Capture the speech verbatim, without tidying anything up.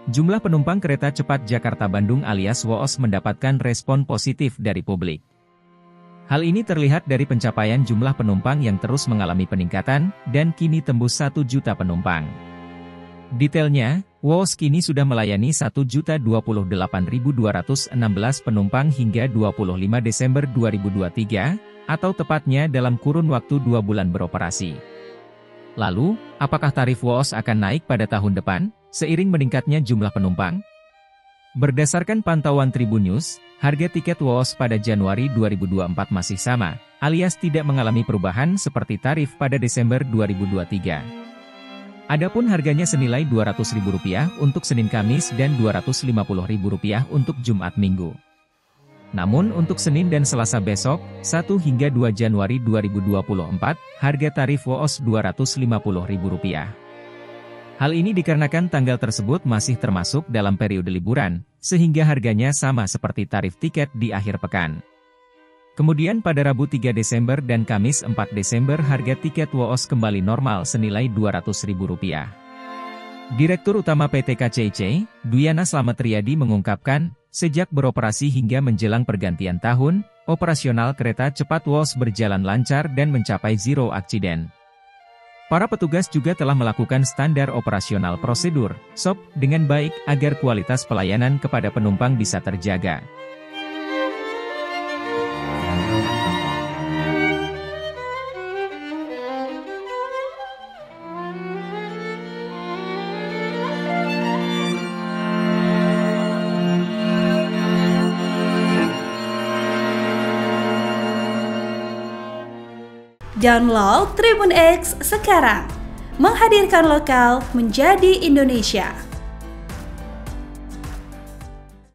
Jumlah penumpang kereta cepat Jakarta-Bandung alias W O S mendapatkan respon positif dari publik. Hal ini terlihat dari pencapaian jumlah penumpang yang terus mengalami peningkatan, dan kini tembus satu juta penumpang. Detailnya, W O S kini sudah melayani satu juta dua puluh delapan ribu dua ratus enam belas penumpang hingga dua puluh lima Desember dua ribu dua puluh tiga, atau tepatnya dalam kurun waktu dua bulan beroperasi. Lalu, apakah tarif W O S akan naik pada tahun depan, seiring meningkatnya jumlah penumpang? Berdasarkan pantauan Tribun News, harga tiket W O S pada Januari dua ribu dua puluh empat masih sama, alias tidak mengalami perubahan seperti tarif pada Desember dua ribu dua puluh tiga. Adapun harganya senilai dua ratus ribu rupiah untuk Senin Kamis dan dua ratus lima puluh ribu rupiah untuk Jumat Minggu. Namun untuk Senin dan Selasa besok, satu hingga dua Januari dua ribu dua puluh empat, harga tarif W O S dua ratus lima puluh ribu rupiah. Hal ini dikarenakan tanggal tersebut masih termasuk dalam periode liburan, sehingga harganya sama seperti tarif tiket di akhir pekan. Kemudian pada Rabu tiga Desember dan Kamis empat Desember harga tiket W O S kembali normal senilai dua ratus ribu rupiah. Direktur Utama P T K C I C, Dwiana Slamet Riyadi mengungkapkan, sejak beroperasi hingga menjelang pergantian tahun, operasional kereta cepat W O S berjalan lancar dan mencapai zero accident. Para petugas juga telah melakukan standar operasional prosedur, S O P, dengan baik agar kualitas pelayanan kepada penumpang bisa terjaga. Download Tribun X sekarang, menghadirkan lokal menjadi Indonesia.